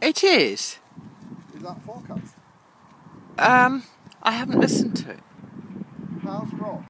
It is. Is that forecast? I haven't listened to it. How's Ross?